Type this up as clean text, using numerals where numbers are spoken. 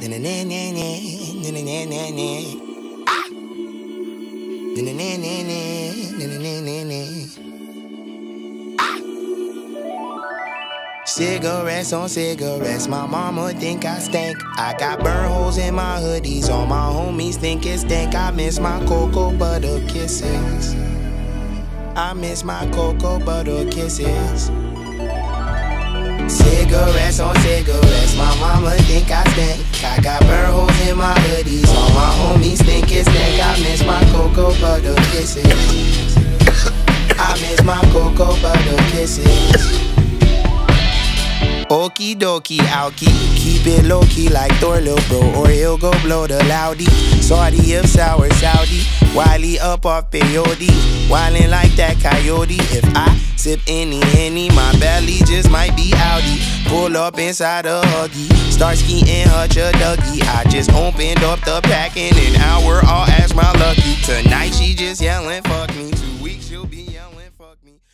Cigarettes on cigarettes, my mama think I stink. I got burn holes in my hoodies, all my homies think it stink. I miss my cocoa butter kisses. I miss my cocoa butter kisses. Cigarettes on cigarettes, my mama think I stink. I got burn holes in my hoodies, all my homies think it stink. I miss my cocoa butter kisses. I miss my cocoa butter kisses. Okie dokie, alky, keep it low key like Thor, lil' bro, or he'll go blow the loudy. Saudi of sour Saudi, Wiley up off peyote, wildin' like that coyote. If I sip any Henny, my belly just might be Audi. Pull up inside a Huggy, start skiing Hutch a Dougie. I just opened up the pack in an hour, I'll ask my lucky. Tonight she just yelling fuck me, 2 weeks she'll be yelling fuck me.